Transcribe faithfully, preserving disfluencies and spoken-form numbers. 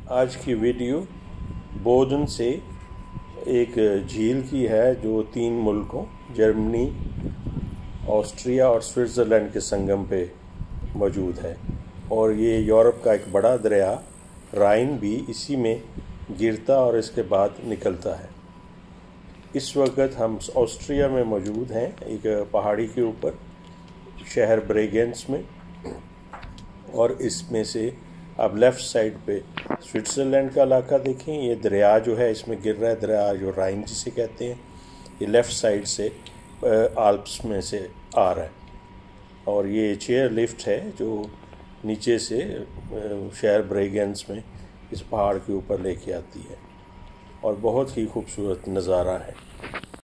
आज की वीडियो बोदन से एक झील की है जो तीन मुल्कों जर्मनी, ऑस्ट्रिया और स्विट्ज़रलैंड के संगम पे मौजूद है। और ये यूरोप का एक बड़ा दरिया राइन भी इसी में गिरता और इसके बाद निकलता है। इस वक्त हम ऑस्ट्रिया में मौजूद हैं, एक पहाड़ी के ऊपर शहर ब्रेगेंस में, और इसमें से अब लेफ़्ट साइड पे स्विट्ज़रलैंड का इलाका देखें। ये दरिया जो है इसमें गिर रहा है, दरिया जो राइन जिसे कहते हैं, ये लेफ़्ट साइड से आल्प्स में से आ रहा है। और ये चेयर लिफ्ट है जो नीचे से शहर ब्रेगेंस में इस पहाड़ के ऊपर लेके आती है और बहुत ही खूबसूरत नज़ारा है।